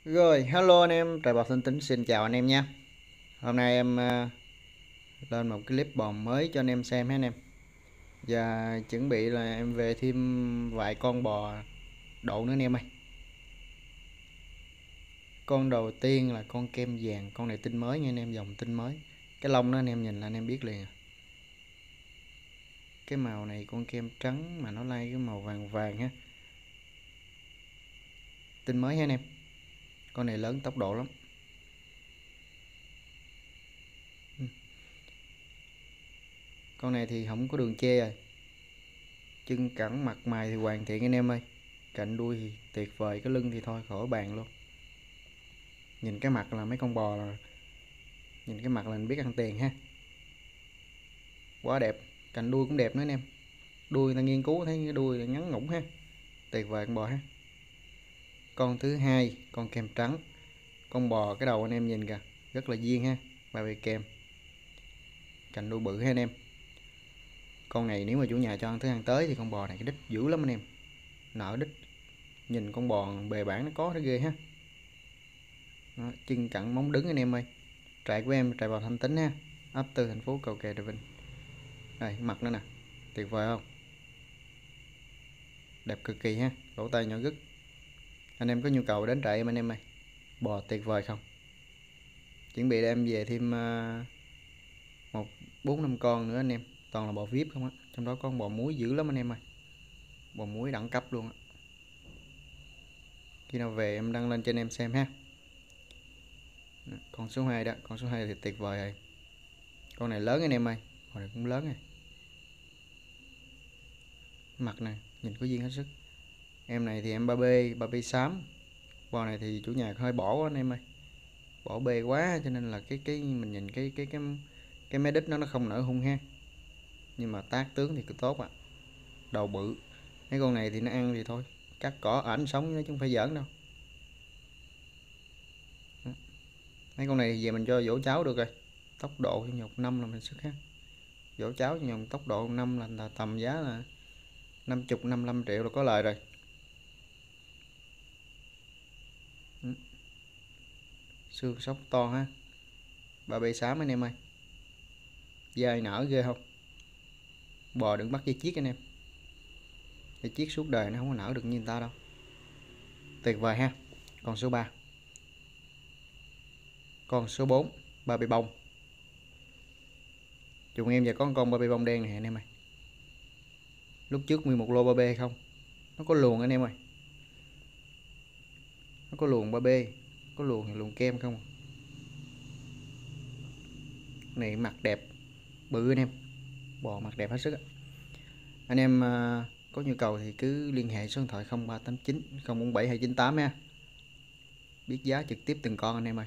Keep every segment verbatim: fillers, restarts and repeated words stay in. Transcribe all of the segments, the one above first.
Rồi, hello anh em, Trời Bò Sinh Tính xin chào anh em nha. Hôm nay em uh, lên một clip bò mới cho anh em xem hết anh em. Và chuẩn bị là em về thêm vài con bò độ nữa anh em ơi. Con đầu tiên là con kem vàng, con này tinh mới nha anh em, dòng tinh mới. Cái lông đó anh em nhìn là anh em biết liền à. Cái màu này con kem trắng mà nó lai cái màu vàng vàng ha. Tinh mới ha anh em. Con này lớn tốc độ lắm. Con này thì không có đường chê rồi. Chân cẳng mặt mày thì hoàn thiện anh em ơi. Cạnh đuôi thì tuyệt vời, cái lưng thì thôi khỏi bàn luôn. Nhìn cái mặt là mấy con bò là nhìn cái mặt là mình biết ăn tiền ha. Quá đẹp, cạnh đuôi cũng đẹp nữa anh em. Đuôi ta nghiên cứu thấy cái đuôi là ngắn ngủn ha. Tuyệt vời con bò ha. Con thứ hai, con kem trắng. Con bò cái đầu anh em nhìn kìa, rất là duyên ha, ba bê kem. Cạnh đuôi bự ha anh em. Con này nếu mà chủ nhà cho ăn thứ ăn tới thì con bò này cái đít dữ lắm anh em. Nở đít. Nhìn con bò bề bản nó có nó ghê ha. Đó, chân cẳng móng đứng anh em ơi. Trại của em trại bò Thanh Tính ha, ấp Tư thành phố Cầu Kè Trà Vinh. Đây mặt nữa nè, tuyệt vời không, đẹp cực kỳ ha, lỗ tai nhỏ gứt. Anh em có nhu cầu đến trại em anh em ơi, bò tuyệt vời không. Chuẩn bị đem về thêm uh, một bốn năm con nữa anh em, toàn là bò vip không á, trong đó có con bò muối dữ lắm anh em ơi, bò muối đẳng cấp luôn á. Khi nào về em đăng lên cho anh em xem ha. Con số hai đó, con số hai thì tuyệt vời rồi. Con này lớn anh em ơi, con này cũng lớn này. Mặt này nhìn có duyên hết sức. Em này thì em ba bê, ba bê xám. Bò này thì chủ nhà hơi bỏ quá anh em ơi, bỏ bê quá cho nên là cái cái mình nhìn cái cái cái cái mé đít nó nó không nở hung ha, nhưng mà tác tướng thì cứ tốt ạ. À. Đầu bự, mấy con này thì nó ăn thì thôi, cắt cỏ ảnh sống chứ không phải giỡn đâu. Đó. Mấy con này thì về mình cho dỗ cháu được rồi, tốc độ trong vòng năm là mình sức ha. Dỗ cháu trong vòng tốc độ năm là, là tầm giá là năm mươi năm mươi lăm triệu là có lời rồi. Đó. Xương sóc to ha, ba bê xám anh em ơi, dai nở ghê không. Bò đừng bắt dây chiếc anh em, dây chiếc suốt đời nó không có nở được như người ta đâu. Tuyệt vời ha. Con số ba, con số bốn, ba bê bông. Chúng em giờ có con ba bê bông đen này anh em ơi, lúc trước nguyên một lô ba bê không, nó có luồng anh em ơi, nó có luồng ba bê, có luồng thì luồng kem không. Này mặt đẹp bự anh em, bò mặt đẹp hết sức. Anh em uh, có nhu cầu thì cứ liên hệ số điện thoại không ba tám chín không bốn bảy hai chín tám ha, biết giá trực tiếp từng con anh em ơi.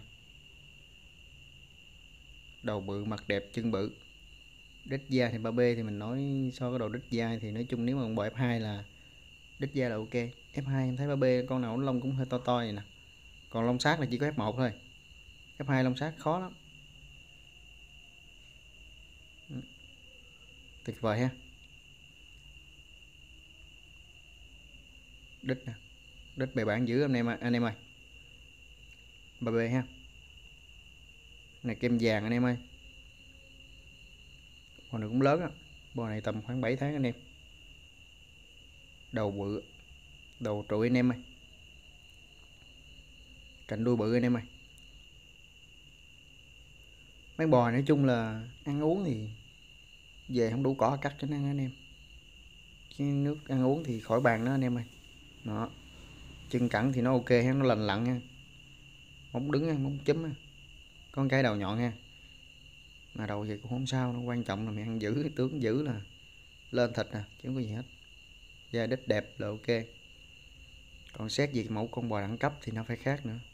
Đầu bự, mặt đẹp, chân bự. Đít da thì ba bê thì mình nói so cái đầu đít da thì nói chung nếu mà con bò ép hai là đít da là ok. ép hai em thấy ba bê con nào lông cũng hơi to to vậy nè, còn lông sát là chỉ có ép một thôi, ép hai lông sát khó lắm. Tuyệt vời ha. Đít nè, đít bề bản dữ anh em anh em ơi, ba bê ha. Này kem vàng anh em ơi, bò này cũng lớn á, bò này tầm khoảng bảy tháng anh em. Đầu bự, đầu trụi anh em ơi, cạnh đuôi bự anh em ơi. Mấy bò nói chung là ăn uống thì về không đủ cỏ cắt cho nó ăn anh em, cái nước ăn uống thì khỏi bàn đó anh em ơi. Đó, chân cẳng thì nó ok ha, nó lành lặn ha, móng đứng ha, móng chấm ha, con cái đầu nhọn ha, mà đầu gì cũng không sao, nó quan trọng là mày ăn giữ, tướng giữ là lên thịt nè chứ không có gì hết. Da đít đẹp là ok, còn xét gì mẫu con bò đẳng cấp thì nó phải khác nữa.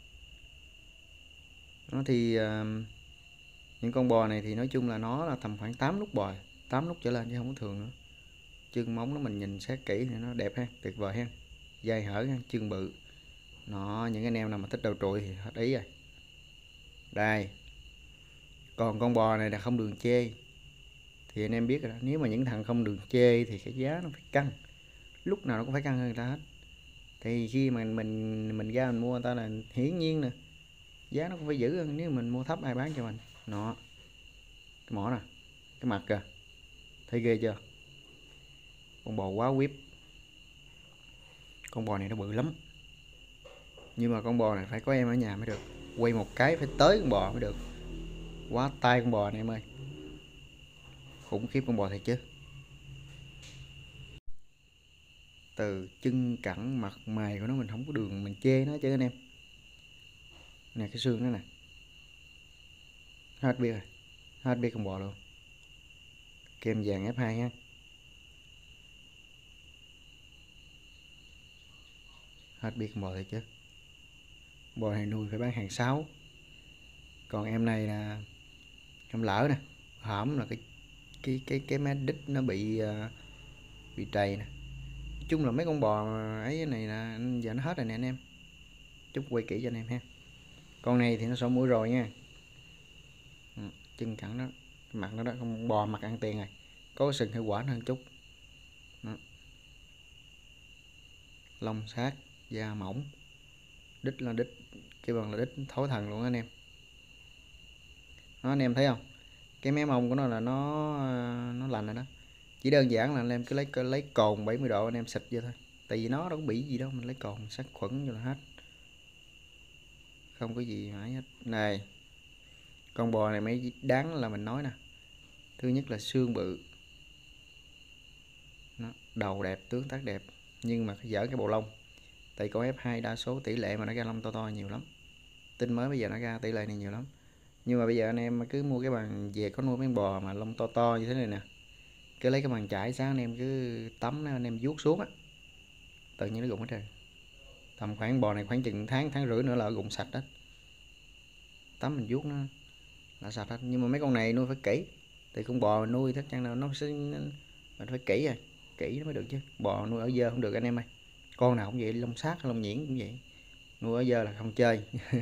Nó thì uh, những con bò này thì nói chung là nó là tầm khoảng tám nút bò, tám nút trở lên chứ không có thường nữa. Chân móng nó mình nhìn xét kỹ thì nó đẹp ha, tuyệt vời ha, dai hở ha, chân bự. Nó những anh em nào mà thích đầu trụi thì hết ý rồi. Đây, còn con bò này là không đường chê thì anh em biết rồi đó. Nếu mà những thằng không đường chê thì cái giá nó phải căng, lúc nào nó cũng phải căng hơn người ta hết. Thì khi mà mình mình ra mình mua người ta là hiển nhiên nè, giá nó cũng phải giữ hơn, nếu mình mua thấp ai bán cho mình. Nó cái mỏ nè, cái mặt kìa, thấy ghê chưa? Con bò quá whip. Con bò này nó bự lắm, nhưng mà con bò này phải có em ở nhà mới được, quay một cái phải tới con bò mới được. Quá tay con bò này em ơi, khủng khiếp con bò thiệt chứ. Từ chân cẳng mặt mày của nó mình không có đường mình chê nó chứ anh em. Nè cái xương nó nè, hết biết rồi, hết biết con bò luôn. Kem vàng ép hai ha. Hết biết con bò thiệt chứ. Bò này nuôi phải bán hàng sáu. Còn em này là em lỡ nè, hổm là cái cái cái cái má đít nó bị uh, bị trầy nè. Nói chung là mấy con bò ấy này là giờ nó hết rồi nè anh em. Chút quay kỹ cho anh em ha. Con này thì nó sổ mũi rồi nha. Ừ, chân cẳng đó, mặt nó đó, con bò mặt ăn tiền rồi, có cái sừng hơi quả hơn chút đó. Lông sát, da mỏng, đít là đít, cái bằng là đít thối thần luôn anh em. Đó, anh em thấy không, cái mé mông của nó là nó nó lành rồi đó. Chỉ đơn giản là anh em cứ lấy lấy cồn bảy mươi độ anh em xịt vô thôi, tại vì nó đâu có bị gì đâu, mình lấy cồn sát khuẩn vô là hết, không có gì mãi hết. Này con bò này mới đáng là mình nói nè. Thứ nhất là xương bự, nó đầu đẹp, tướng tác đẹp, nhưng mà dở cái bộ lông. Tại con ép hai đa số tỷ lệ mà nó ra lông to to nhiều lắm, tin mới bây giờ nó ra tỷ lệ này nhiều lắm. Nhưng mà bây giờ anh em cứ mua cái bằng về có nuôi mấy con bò mà lông to to như thế này nè, cứ lấy cái bằng chải sáng anh em cứ tắm nó, anh em vuốt xuống á, tự nhiên nó rụng hết trơn. Tầm khoảng bò này khoảng chừng tháng tháng rưỡi nữa là rụng sạch hết, tắm mình vuốt nó là sạch hết. Nhưng mà mấy con này nuôi phải kỹ, thì con bò nuôi chắc chắn là nó sẽ mình phải kỹ rồi, kỹ nó mới được chứ. Bò nuôi ở dơ không được anh em ơi, con nào cũng vậy, lông sát lông nhuyễn cũng vậy, nuôi ở dơ là không chơi.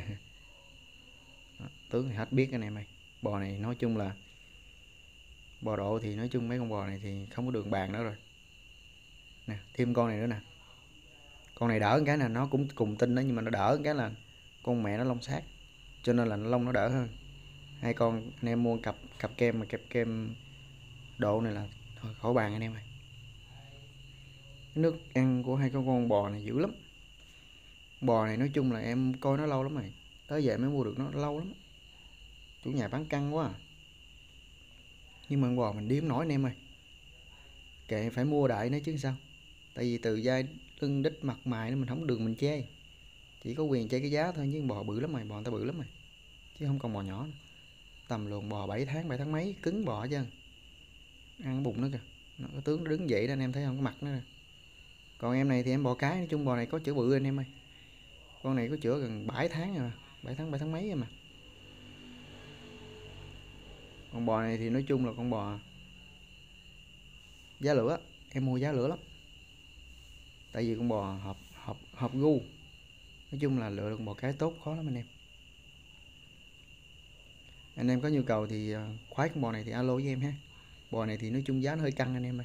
Đó, tướng thì hết biết anh em ơi. Bò này nói chung là bò độ thì nói chung mấy con bò này thì không có đường bàn nữa rồi nè. Thêm con này nữa nè, con này đỡ cái là nó cũng cùng tinh đó, nhưng mà nó đỡ cái là con mẹ nó lông sát, cho nên là nó lông nó đỡ hơn. Hai con anh em mua cặp cặp kem mà kẹp kem độ này là thôi khỏi bàn anh em ơi. Nước ăn của hai con con bò này dữ lắm. Bò này nói chung là em coi nó lâu lắm rồi, tới giờ mới mua được nó lâu lắm, chủ nhà bán căng quá à. Nhưng mà con bò mình điếm nổi anh em ơi, kệ phải mua đại nó chứ sao. Tại vì từ dai lưng đít mặt mày nó mình không đường mình chê, chỉ có quyền chê cái giá thôi. Nhưng bò bự lắm mày, bò người ta bự lắm mày, chứ không còn bò nhỏ nữa. Tầm luồng bò bảy tháng bảy tháng mấy, cứng bò chứ, ăn bụng nó kìa, nó cái tướng nó đứng dậy đó anh em thấy không, cái mặt nó nè. Còn em này thì em bò cái, nói chung bò này có chữa bự anh em ơi. Con này có chữa gần bảy tháng rồi, bảy tháng bảy tháng mấy rồi mà. Con bò này thì nói chung là con bò giá lửa, em mua giá lửa lắm, tại vì con bò hợp hợp hợp gu. Nói chung là lựa được một cái tốt khó lắm anh em. Anh em có nhu cầu thì khoái con bò này thì alo với em ha. Bò này thì nói chung giá nó hơi căng anh em ơi.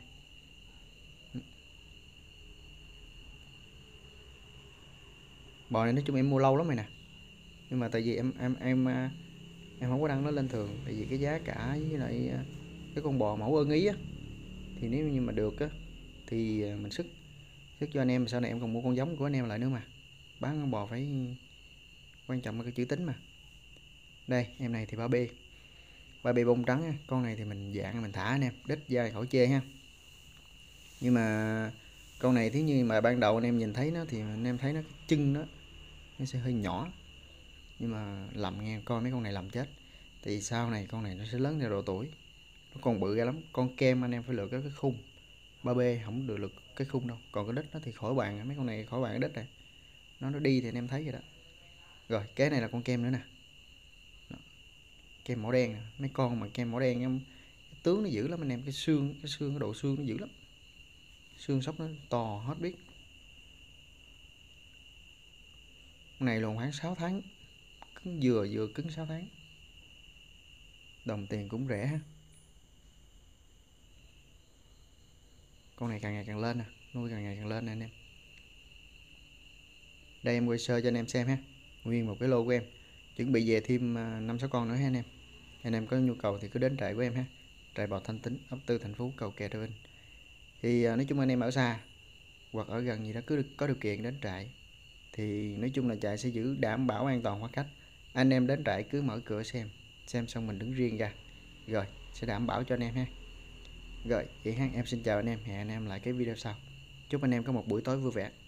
Bò này nói chung em mua lâu lắm rồi nè, nhưng mà tại vì em em em em không có đăng nó lên thường, tại vì cái giá cả với lại cái con bò mẫu ưng ý á, thì nếu như mà được á thì mình sức sức cho anh em, sau này em còn mua con giống của anh em lại nữa mà. Bán con bò phải quan trọng là cái chữ tính mà. Đây em này thì ba b ba b bông trắng á. Con này thì mình dạng mình thả anh em, đít da khỏi chê ha. Nhưng mà con này nếu như mà ban đầu anh em nhìn thấy nó thì anh em thấy nó cái chân nó nó sẽ hơi nhỏ, nhưng mà lầm nghe coi mấy con này làm chết. Thì sau này con này nó sẽ lớn theo độ tuổi, nó còn bự ra lắm. Con kem anh em phải lựa cái, cái khung ba b, không được lựa cái khung đâu. Còn cái đít nó thì khỏi bàn, mấy con này khỏi bàn cái đít này, nó nó đi thì anh em thấy rồi đó. Rồi cái này là con kem nữa nè, đó. Kem màu đen nè. Mấy con mà kem màu đen em, cái tướng nó dữ lắm anh em, cái xương cái xương cái độ xương nó dữ lắm, xương sóc nó to hết biết. Con này luôn khoảng sáu tháng, cứng vừa vừa cứng sáu tháng, đồng tiền cũng rẻ ha. Con này càng ngày càng lên nè, nuôi càng ngày càng lên nè anh em. Đây em quay sơ cho anh em xem ha, nguyên một cái lô của em, chuẩn bị về thêm năm sáu con nữa ha anh em. Anh em có nhu cầu thì cứ đến trại của em ha, trại bò Thanh Tính, ấp Tư, thành phố Cầu Kè, Trà Vinh. Thì nói chung anh em ở xa hoặc ở gần gì đó cứ có điều kiện đến trại thì nói chung là trại sẽ giữ đảm bảo an toàn khoảng cách. Anh em đến trại cứ mở cửa xem xem xong mình đứng riêng ra rồi sẽ đảm bảo cho anh em ha. Rồi vậy ha, em xin chào anh em, hẹn anh em lại cái video sau. Chúc anh em có một buổi tối vui vẻ.